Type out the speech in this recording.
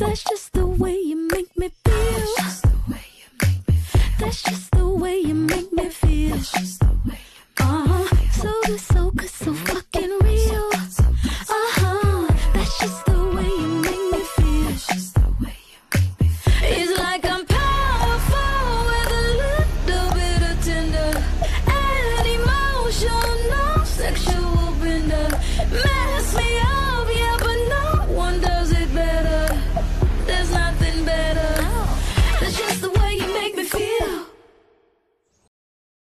That's just the way you make me feel. That's just the way you make me feel.